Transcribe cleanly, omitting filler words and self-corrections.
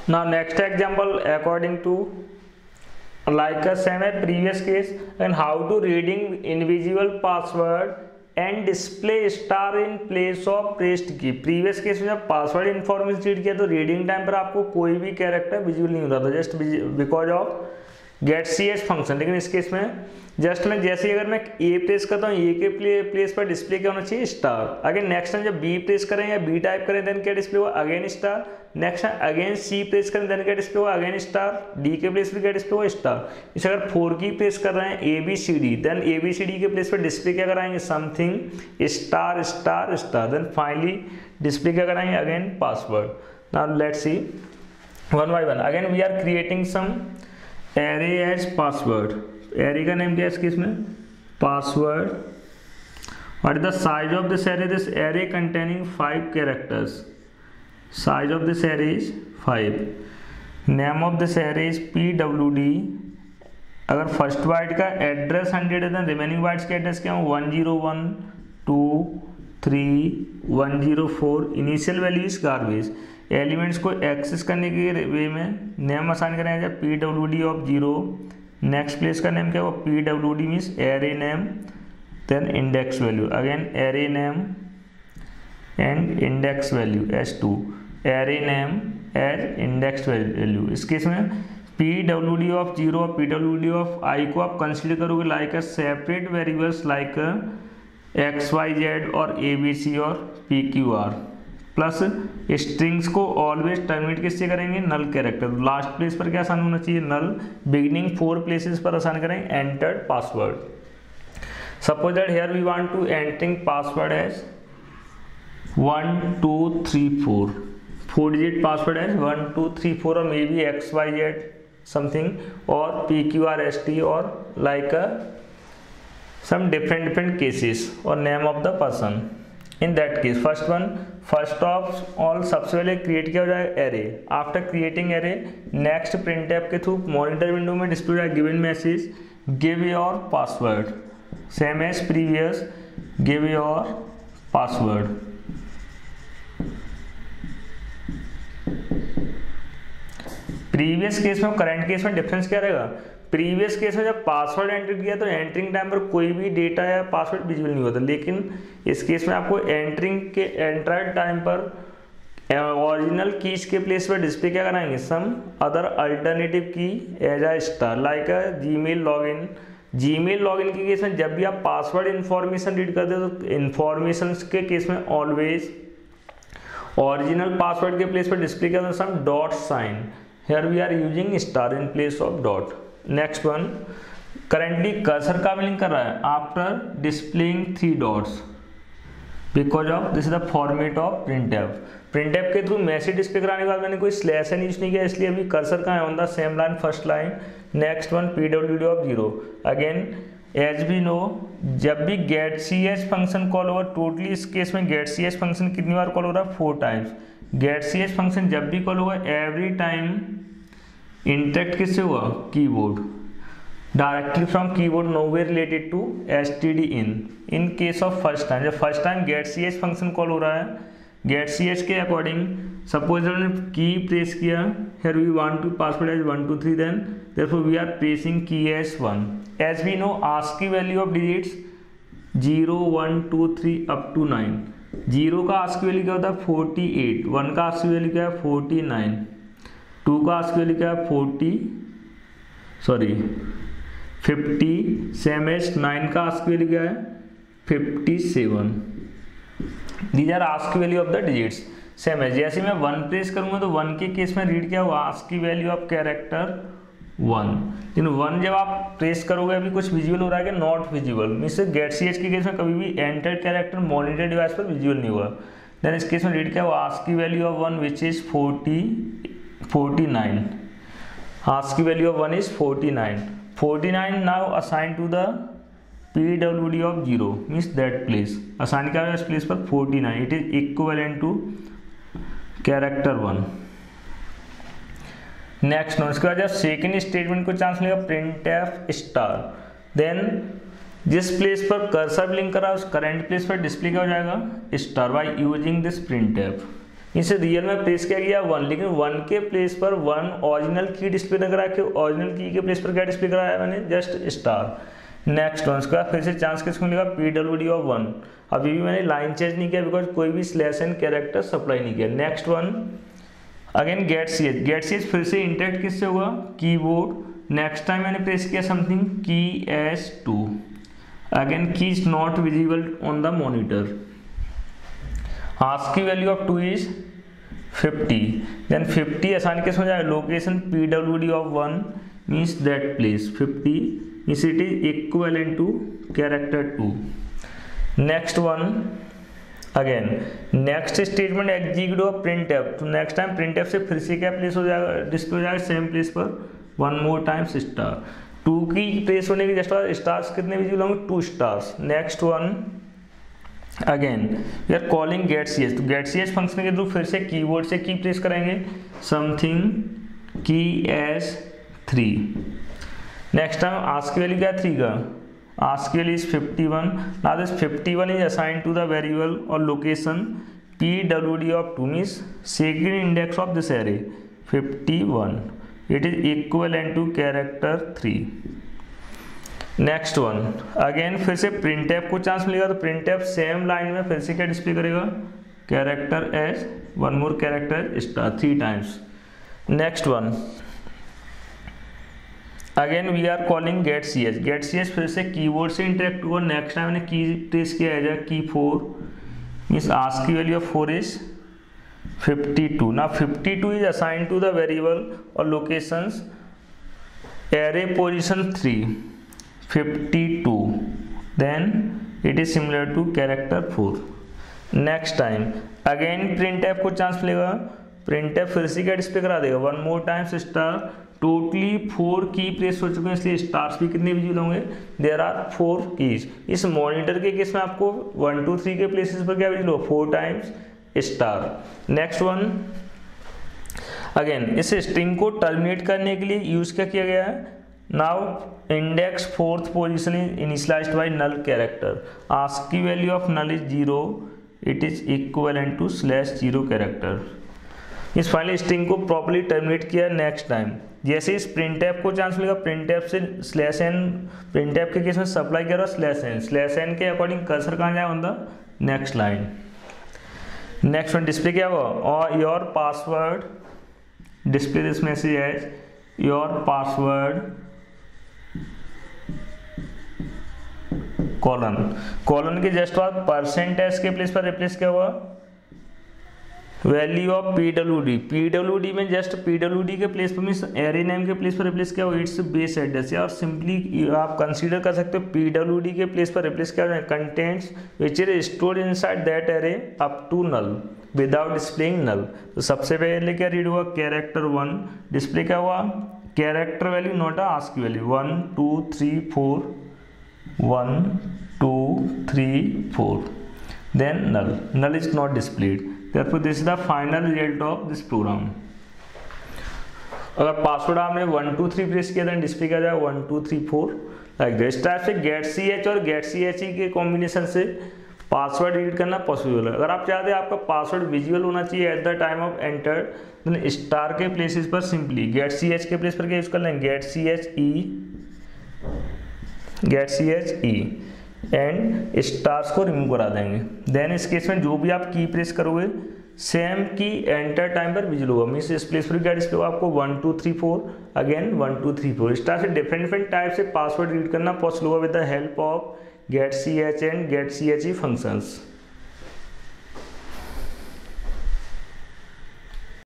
Now next example according to like a same as previous case, and how to reading invisible password and display star in place of pressed key। Previous case में जब password information read किया तो reading time पर आपको कोई भी character visual नहीं होता था, just because of get C H function. लेकिन इस केस में जस्ट मैं जैसे ही अगर मैं ए प्रेस करता हूँ, ए के प्लेस पर डिस्प्ले क्या होना चाहिए, स्टार। अगेन नेक्स्ट टाइम जब बी प्रेस करें या बी टाइप करें देन क्या डिस्प्ले हुआ, again star. Next time again C press करें देन क्या डिस्प्ले हुआ, अगेन स्टार। डी के प्लेस पर क्या डिस्प्ले हुआ, स्टार। इसे अगर 4 की प्रेस कर रहे हैं A B C D, then A B C D के प्लेस पर डिस्प्ले क्या कराएंगे, something star star star. Then finally display क्या कराएंगे, again password. Now let's see one by one. Again we are creating some array as password. Array का name क्या है इसके, इसमें password. What is the size of this array, this array containing 5 characters. Size of this array is 5। Name of this array is PWD। अगर first byte का address 100 है, remaining bytes के address क्या हो, 101 2 3 104। Initial value is garbage. Elements को access करने के way में नेम असाइन करेंगे जाए PWD ऑफ 0। नेक्स्ट प्लेस का नेम क्या हुआ, PWD means array name, then index value, again array name and index value S2। Array name as index value. इस केस में PWD ऑफ 0 और PWD ऑफ I को आप कंसिडर करोगे like a separate variables like XYZ और ABC और PQR। Plus strings को always terminate किससे करेंगे, नल कैरेक्टर। लास्ट प्लेस पर क्या आसान होना चाहिए, नल। बिगिनिंग 4 प्लेसेस पर आसान करेंगे entered password. Suppose that here we want to entering password as 1 2 3 4। 4 digit password as 1 2 3 4 और मे बी XYZ समथिंग और PQRST और लाइक some different cases और name of the person। in that case first of all सबसे पहले create किया हो जाएगा array. After creating array next print tab के थ्रू मॉनिटर विंडो में डिस्प्ले हो जाएगा given message give your password, same as previous give your password. Previous case में करंट केस में डिफरेंस क्या रहेगा, प्रीवियस केस में जब पासवर्ड एंटर किया तो एंटरिंग टाइम पर कोई भी डेटा या पासवर्ड विजुअल नहीं होता। लेकिन इस केस में आपको एंटरिंग के एंटर टाइम पर ओरिजिनल कीज के प्लेस पर डिस्प्ले क्या कराएंगे, सम अदर अल्टरनेटिव की as a star like a Gmail login. Gmail login के केस में जब भी आप पासवर्ड इन्फॉर्मेशन रीड करते हो तो इन्फॉर्मेशन के केस में ऑलवेज ओरिजिनल पासवर्ड के प्लेस पर डिस्प्ले क्या होता है, some dot sign. Here we are using star in place of dot. Next one, currently cursor का लिंक कर रहा है after displaying 3 dots because of this is the format of printf. Printf के through message display कराने के बाद मैंने कोई स्लैश एन यूज नहीं किया, इसलिए अभी कर्सर कहाँ है, on the same line first line. Next one PWD of 0। Again as we know जब भी get C H function call होगा, टोटली इस केस में गेट सी एच फंक्शन कितनी बार कॉल हो रहा है, 4 times. Get C H function जब भी कॉल होगा एवरी टाइम इंटरेक्ट किससे हुआ, keyboard, directly from keyboard, nowhere related to std in case of first time. जब first time get C H function call हो रहा है, गेट सी एच के अकॉर्डिंग सपोज हमने की प्रेस किया, here we want to password as 1 2 3, then therefore we are pressing key as 1। As we know ASCII की value ऑफ डिजिट्स 0 1 2 3 up to 9। 0 का आस्क वैल्यू क्या होता है 48, 1 का आस्क वैल्यू क्या है 49, 2 का आस्क वैल्यू क्या है 50, सेम एज 9 का आस्क वैल्यू क्या है 57। These are ASCII value of the digits. Same है, जैसे मैं 1 प्रेस करूंगा तो 1 के केस में रीड क्या हुआ, आस्क की वैल्यू ऑफ कैरेक्टर 1। लेकिन 1 जब आप प्रेस करोगे अभी कुछ विजुअल हो रहा है कि not visual, means get C H के केस में कभी भी एंटर कैरेक्टर मॉनिटर डिवाइस पर विजुअल नहीं हुआ। देन इस केस में रीड क्या हुआ, आस्क की value of 1 which is 49। ASCII की value of 1 is 49 now assigned to the PWD of 0 means that place। Assign क्या है इस प्लेस पर 49, it is equivalent to character 1। Next no, इसके बाद जब सेकेंड स्टेटमेंट को चांस मिलेगा printf स्टार, देन जिस प्लेस पर कर्सर लिंक करा उस करंट प्लेस पर डिस्प्ले क्या हो जाएगा, star by using this printf। इसे रियल में प्लेस क्या किया 1, लेकिन 1 के प्लेस पर 1 ओरिजिनल की डिस्प्ले न करा के ओरिजिनल की के प्लेस पर क्या डिस्प्ले कराया मैंने, जस्ट स्टार। नेक्स्ट वन, इसका फिर से चांस किसको मिलेगा, PWD ऑफ 1। अभी भी मैंने लाइन चेंज नहीं किया बिकॉज कोई भी स्लैश एन कैरेक्टर सप्लाई नहीं किया। Next one again get C H फिर से इंटरेक्ट किससे हुआ, कीबोर्ड। नेक्स्ट टाइम मैंने प्रेस किया something key S2, again key is not visible on the monitor. ASCII की वैल्यू ऑफ 2 इज 50, देन 50 आसान कैसे हो जाएगा, location PWD of 1 means that place 50 means it is equivalent to character 2। Next one again next statement execute of printf, तो next time printf से फिर से क्या प्लेस हो जाएगा, डिस्प्ले हो जाएगा सेम प्लेस पर 1 मोर टाइम्स स्टार। 2 की प्लेस होने की जस्ट स्टार्स कितने विजिबल होंगे, 2 stars. Next one again we are calling get C H, तो गेट सी एच फंक्शन के थ्रू फिर से कीबोर्ड से की प्लेस कराएंगे something key S3। Next time ASCII की वैल्यू क्या है 3 का, आस्क की value is 51। Now this 51 is assigned to the variable और location PWD of 2 means second index of this array 51, it is equivalent to character 3। Next one again फिर से printf को chance मिलेगा, तो प्रिंटफ सेम लाइन में फिर से क्या डिस्प्ले करेगा, character S, 1 more character star 3 times. Next one again we are calling get C H फिर से कीबोर्ड से इंटरेक्ट हुआ। नेक्स्ट टाइम मैंने की प्रेस किया है की 4 मीन्स आस्क की value of 4 is 52। Now 52 is assign to the variable और locations array position 3 52, then it is similar to character 4। Next time again printf को चांस मिलेगा, प्रिंटफ फिर से क्या डिस्प्ले करा देगा 1 मोर टाइम्स स्टार। टोटली 4 की प्रेस हो चुके हैं इसलिए स्टार्स भी कितने विजिबल होंगे, देयर आर 4 कीज। इस मॉनिटर के केस में आपको 1 2 3 के प्लेसेस पर क्या विजिबल हो 4 times star. Next one again इस स्ट्रिंग को टर्मिनेट करने के लिए यूज क्या किया गया है, now index 4th position is initialized by null character. ASCII की value of null is 0, it is equivalent to /0 character. इस फाइनली स्ट्रिंग को प्रॉपर्ली टर्मिनेट किया। नेक्स्ट टाइम जैसे इस प्रिंटफ को चांस मिलेगा, प्रिंटफ से /n प्रिंटफ के केस में सप्लाई किया /n के अकॉर्डिंग कर्सर कहाँ जाए on the next line. Next one display क्या हुआ, और your password display this message as your password colon के जस्ट बाद %s के प्लेस पर रिप्लेस क्या हुआ, वैल्यू ऑफ PWD में जस्ट PWD के प्लेस पर मीन्स एरे नेम के प्लेस पर रिप्लेस क्या हो, इट्स बेस एड्रेस। या और सिंपली आप कंसीडर कर सकते हो PWD के प्लेस पर रिप्लेस क्या हो, contents which is stored inside that array up to null without displaying null. तो सबसे पहले क्या रीड हुआ, कैरेक्टर 1 डिस्प्ले क्या हुआ, character value not ASCII value 1 2 3 4 1 2 3 4, then null is not displayed, therefore this is the final result of this program। अगर password आपने 1 2 3 press किया देन डिस्प्ले किया जाएगा 1 2 3 4 लाइक दिस। इस टाइप से गेट सी एच और गेट सी एच ई के combination से पासवर्ड रीड करना पॉसिबल है। अगर आप चाहते हैं आपका पासवर्ड विजुअल होना चाहिए at the time of enter, then star के प्लेसेस पर सिंपली गेट सी एच के प्लेस पर क्या यूज कर लेंगे, get C H E and stars को रिमूव करा देंगे। देन इस केस में जो भी आप की प्रेस करोगे सेम की एंटर टाइम पर विजिबल होगा, मीन्स इस प्लेस पर क्या डिस्प्ले होगा आपको 1 2 3 4 अगेन 1 2 3 4। इस तरह से डिफरेंट टाइप से पासवर्ड रीड करना पॉसिबल होगा with the help of get C H and get C H E functions.